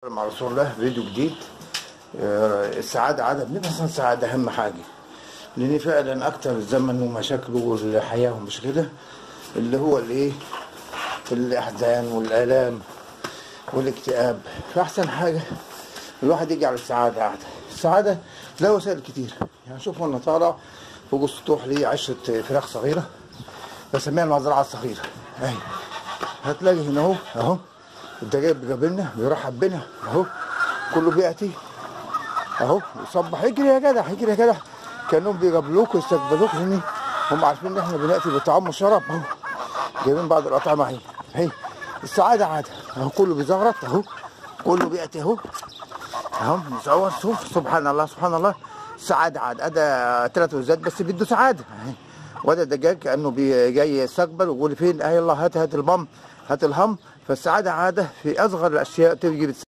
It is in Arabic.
مع رسول الله فيديو جديد. السعادة عادة بنبحث عن السعادة أهم حاجة، لأن فعلا أكتر الزمن ومشاكله والحياة ومش كده اللي هو الإيه، الأحزان والآلام والاكتئاب. فأحسن حاجة الواحد يجي على السعادة عادة. السعادة لها وسائل كتير، يعني شوف وأنا طالع فوق السطوح ليه عشة فراخ صغيرة بسميها المزرعة الصغيرة أهي. هتلاقي هنا أهو الدجاج جابلنا بيرحب بنا اهو، كله بياتي اهو يصبح. اجري يا جدع اجري يا جدع، كانهم بيقابلوك ويستقبلوك، لان هم عارفين ان احنا بناتي بالطعام والشراب اهو، جايبين بعض الاطعمه اهي. السعاده عاده اهو، كله بيزغرط اهو، كله بياتي اهو نصور. شوف سبحان الله سبحان الله، السعاده عاده. ده 3 وزات بس بده سعاده اهي. وده الدجاج كانه جاي يستقبل ويقول فين؟ يلا هات البم هات الهم. فالسعاده عاده في اصغر الاشياء تجي